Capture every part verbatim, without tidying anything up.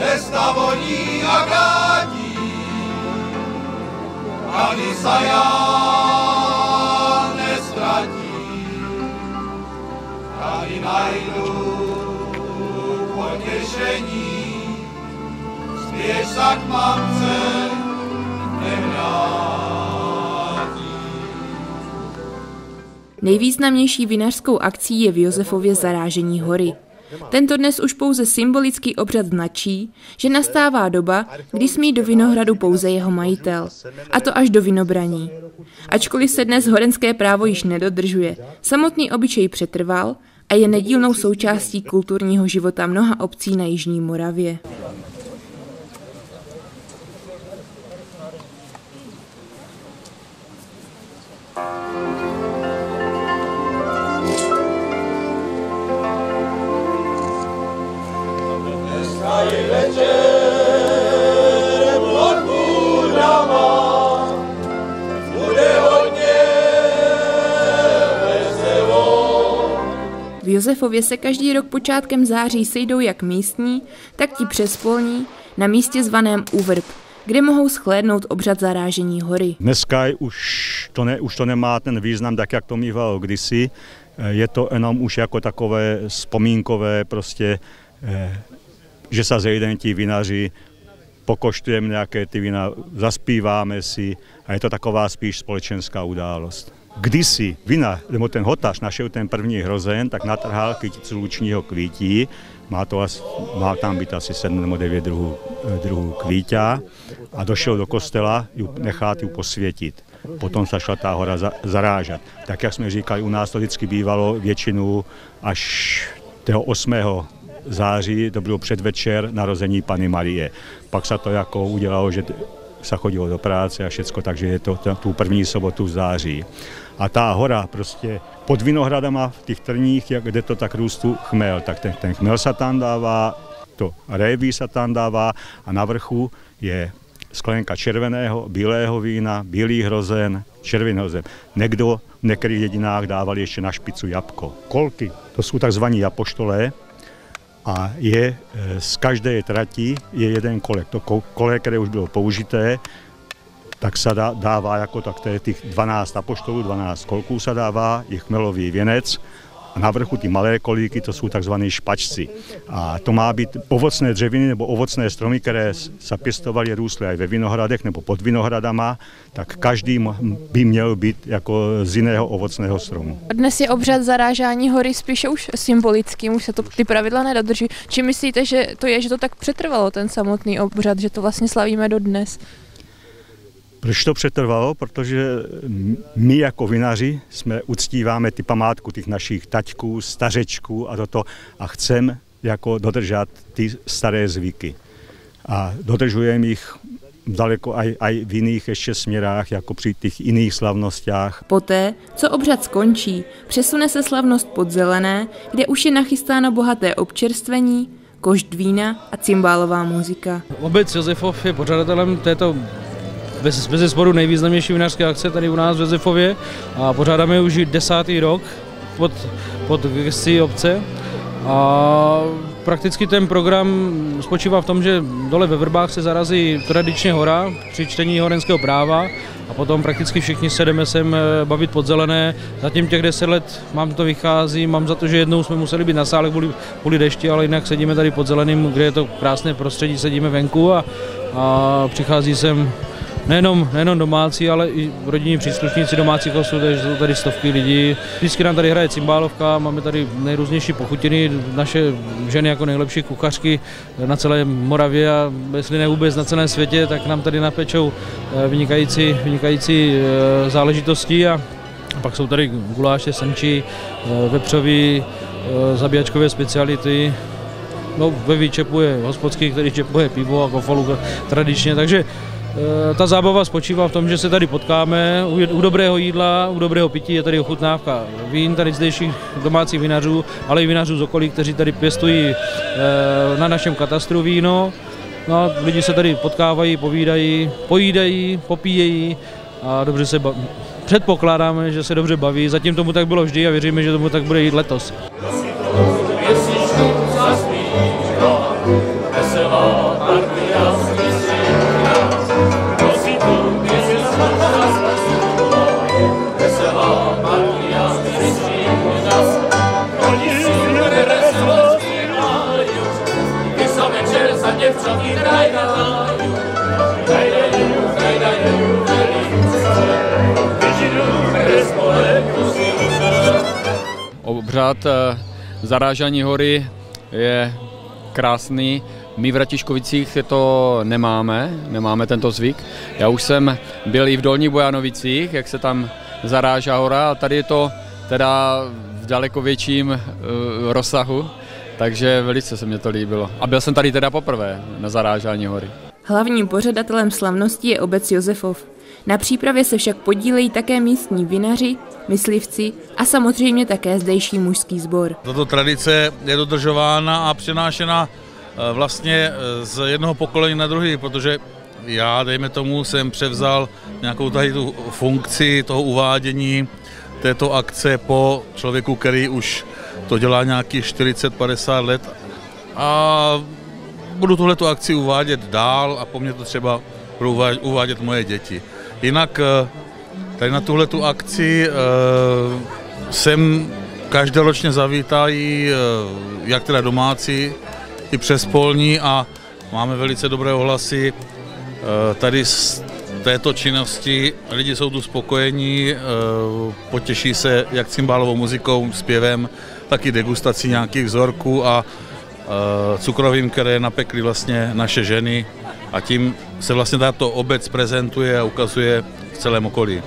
cesta voní a kádí, ani sa já nestratí, ani najdu potěšení, spěš sa k mamce nevrátí. Nejvýznamnější vinařskou akcí je v Josefově zarážení hory. Tento dnes už pouze symbolický obřad značí, že nastává doba, kdy smí do vinohradu pouze jeho majitel, a to až do vinobraní. Ačkoliv se dnes horenské právo již nedodržuje, samotný obyčej přetrval a je nedílnou součástí kulturního života mnoha obcí na jižní Moravě. V Josefově se každý rok počátkem září sejdou jak místní, tak ti přespolní na místě zvaném Uvrb, kde mohou shlédnout obřad zarážení hory. Dneska už to, ne, už to nemá ten význam, tak jak to mývalo kdysi. Je to jenom už jako takové vzpomínkové, prostě, že se zejdeme ti vinaři, pokoštujeme nějaké ty vína, zaspíváme si a je to taková spíš společenská událost. Kdysi vina, nebo ten hotař našel ten první hrozen, tak natrhal kyticu lučního kvítí, má, to asi, má tam být asi sedm nebo devět druhů, druhů kvítá a došel do kostela ju, nechat ju posvětit. Potom se šla ta hora za, zarážet. Tak jak jsme říkali, u nás to vždycky bývalo většinu až toho osmého září, to bylo předvečer narození Panny Marie. Pak se to jako udělalo, že se chodilo do práce a všecko, takže je to tu první sobotu v září. A ta hora prostě pod vinohradama v těch trních, kde to tak růstu chmel, tak ten, ten chmel se tam dává, to réví se tam dává a na vrchu je sklenka červeného, bílého vína, bílý hrozen, červený hrozen. Někdo v některých jedinách dávali ještě na špicu jabko. Kolky, to jsou takzvaní japoštolé, a je z každé trati je jeden kolek. To kole, které už bylo použité, tak se dává jako tak, to je těch dvanáct apoštolů, dvanáct kolků se dává, je chmelový věnec a na vrchu ty malé kolíky, to jsou takzvané špačci. A to má být ovocné dřeviny nebo ovocné stromy, které se pěstovaly, růstly i ve vinohradech nebo pod vinohradama, tak každý by měl být jako z jiného ovocného stromu. Dnes je obřad zarážání hory spíše už symbolický, už se to ty pravidla nedodrží. Či myslíte, že to je, že to tak přetrvalo ten samotný obřad, že to vlastně slavíme dodnes? Proč to přetrvalo? Protože my jako vinaři jsme uctíváme ty památku těch našich taťků, stařečků a toto a chceme jako dodržet ty staré zvyky. A dodržujeme jich daleko aj, aj v jiných ještě směrách, jako při těch jiných slavnostách. Poté, co obřad skončí, přesune se slavnost pod Zelené, kde už je nachystáno bohaté občerstvení, košt vína a cymbálová muzika. Obec Josefov je pořadatelem této bez, bez zesporu nejvýznamnější vinařské akce tady u nás v Josefově a pořádáme už desátý rok pod, pod gescí obce. A prakticky ten program spočívá v tom, že dole ve Vrbách se zarazí tradičně hora při čtení horenského práva a potom prakticky všichni se jdeme sem bavit pod Zelené. Zatím těch deset let mám to vychází, mám za to, že jednou jsme museli být na sále kvůli, kvůli dešti, ale jinak sedíme tady pod Zeleným, kde je to krásné prostředí, sedíme venku a, a přichází sem Nejenom, nejenom domácí, ale i rodinní příslušníci domácích hostů, takže jsou tady stovky lidí. Vždycky nám tady hraje cymbálovka, máme tady nejrůznější pochutiny, naše ženy jako nejlepší kuchařky na celé Moravě a jestli ne vůbec na celém světě, tak nám tady napečou vynikající, vynikající záležitosti a pak jsou tady guláše, senčí, vepřový, zabíjačkové speciality. No, ve výčepu je hospodský, který čepuje pivo a kofalu tradičně, takže ta zábava spočívá v tom, že se tady potkáme u, u dobrého jídla, u dobrého pití, je tady ochutnávka vín, tady zdejších domácích vinařů, ale i vinařů z okolí, kteří tady pěstují e, na našem katastru víno. No a lidi se tady potkávají, povídají, pojídají, popíjejí a dobře se baví. Předpokládáme, že se dobře baví, zatím tomu tak bylo vždy a věříme, že tomu tak bude i letos. Obřad zarážení hory je krásný. My v Ratiškovicích to nemáme, nemáme tento zvyk. Já už jsem byl i v Dolních Bojanovicích, jak se tam zarážá hora, a tady je to teda v daleko větším uh, rozsahu, takže velice se mě to líbilo. A byl jsem tady teda poprvé na zarážání hory. Hlavním pořadatelem slavnosti je obec Josefov. Na přípravě se však podílejí také místní vinaři, myslivci a samozřejmě také zdejší mužský sbor. Tato tradice je dodržována a přenášena vlastně z jednoho pokolení na druhý, protože já, dejme tomu, jsem převzal nějakou tady tu funkci toho uvádění této akce po člověku, který už to dělá nějakých čtyřicet padesát let, a budu tuhletu akci uvádět dál a po mně to třeba budou uvádět moje děti. Jinak tady na tuhletu akci sem každoročně zavítají jak teda domácí, i přespolní, a máme velice dobré ohlasy tady z této činnosti. Lidi jsou tu spokojení, potěší se jak cymbálovou muzikou, zpěvem, tak i degustací nějakých vzorků a cukrovým, které napekly vlastně naše ženy, a tím se vlastně tato obec prezentuje a ukazuje v celém okolí.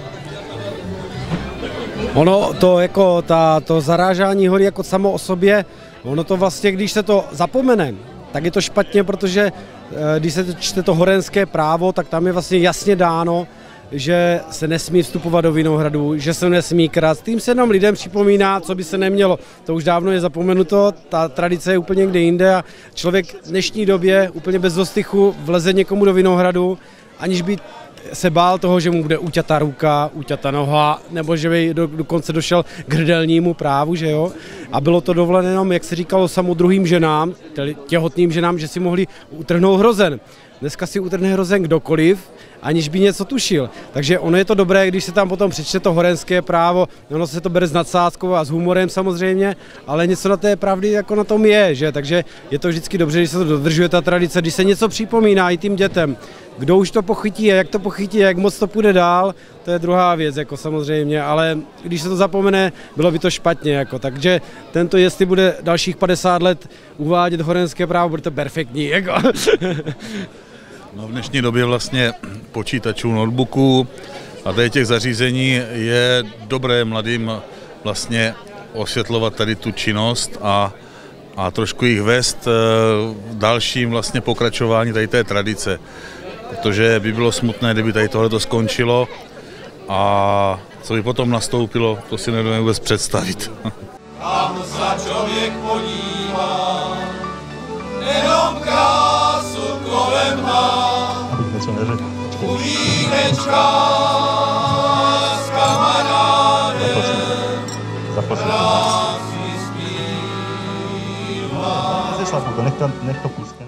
Ono to jako ta, to zarážání hory jako samo o sobě, ono to vlastně, když se to zapomene, tak je to špatně, protože když se čte to horenské právo, tak tam je vlastně jasně dáno, že se nesmí vstupovat do Vinohradu, že se nesmí krást. Tím se nám lidem připomíná, co by se nemělo. To už dávno je zapomenuto, ta tradice je úplně někde jinde a člověk v dnešní době úplně bez dostychu vleze někomu do Vinohradu, aniž by se bál toho, že mu bude uťata ruka, uťata noha, nebo že by do, dokonce došel k hrdelnímu právu, že jo. A bylo to dovoleno jenom, jak se říkalo, samodruhým ženám, tedy těhotným ženám, že si mohli utrhnout hrozen. Dneska si utrhne hrozen kdokoliv, aniž by něco tušil. Takže ono je to dobré, když se tam potom přečte to horenské právo, ono se to bere s nadsázkou a s humorem samozřejmě, ale něco na té pravdy jako na tom je, že? Takže je to vždycky dobře, když se to dodržuje ta tradice, když se něco připomíná i tím dětem. Kdo už to pochytí a jak to pochytí, jak moc to půjde dál, to je druhá věc, jako samozřejmě, ale když se to zapomene, bylo by to špatně, jako. Takže tento, jestli bude dalších padesát let uvádět horenské právo, bude to perfektní, jako. No, v dnešní době vlastně počítačů, notebooků a tady těch zařízení je dobré mladým vlastně osvětlovat tady tu činnost a, a trošku jich vést v dalším vlastně pokračování tady té tradice. Protože by bylo smutné, kdyby tady tohle skončilo, a co by potom nastoupilo, to si nedovedeme vůbec představit. Tam se člověk podívá, jenom krásu kolem má. U vínečka s kamarádem krásně zpívá. Nech to, nech to pustí.